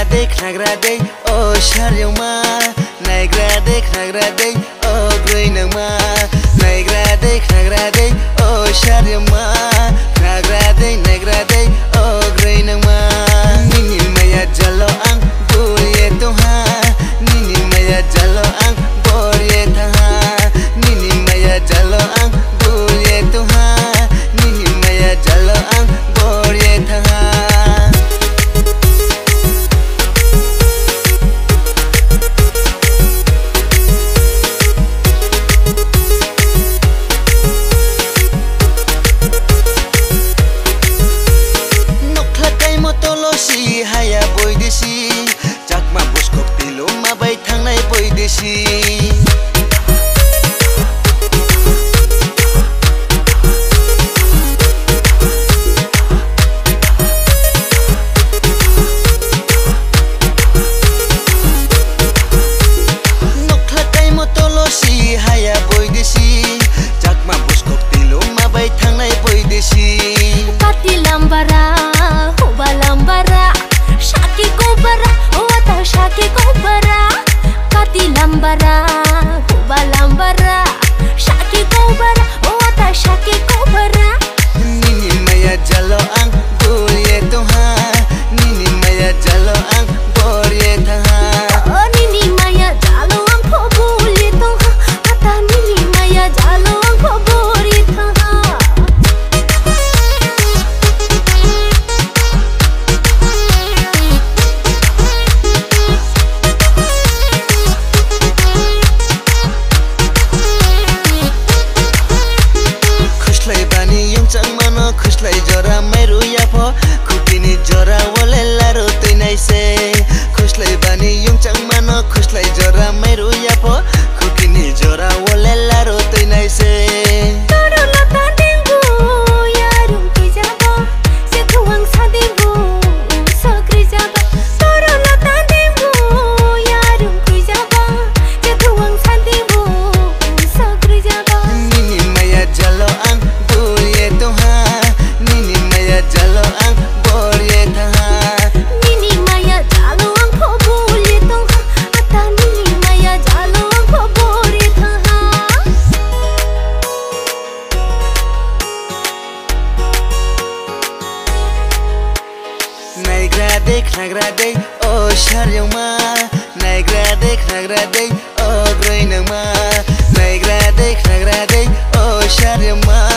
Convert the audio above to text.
देख्रादै ओ शर्यमा नाइग्रा देख्रादै ओ ग्रैनमा नाइग्रा देख्रादै ओ शर्यमा नाग्रादै नाइग्रादै ओ ग्रैनमा निनि माया जलो आं बुरिए तुहा निनि माया जलो आं बोरिए थाहा निनि माया जलो आं बुरिए तुहा निनि माया जलो आं बोरिए थाहा haya boy desi jakma bosko pilo mabai thangnai boy desi nokla kai motolosi haya boy desi jakma bosko pilo mabai thangnai boy desi pati lambara hoba lambara shaki kobara wata shaki kobara kati lambara hoba lambara shaki kobara wata shaki kobara nini maya jalo ang buliye tuha nini maya jalo ang boriye taha nini maya jalo ang buliye tuha ata nini maya jalo ang boriye taha खुशलाई जरा मेरो याफो खुकिनी जरा वले लारो तैनाइ से खुशलाई बानी युङचाङ मान खुशलाई जरा मेरो याफो खुकिनी जरा वले लारो तैनाइ से toro lata dengu yarum kijaba se thuang sadebu sakri jaba toro lata dengu yarum kijaba se thuang sadebu sakri jaba nini maya jalo ang buliye tuha nini maya jalo ang boriye taha nini maya jalo ang buliye tuha ata nini maya jalo ang boriye taha नाइग्रा देख्रादै ओ शर्यमा नाइग्रा देख्रादै ओ ग्रैनमा नाइग्रा देख्रादै ओ शर्यमा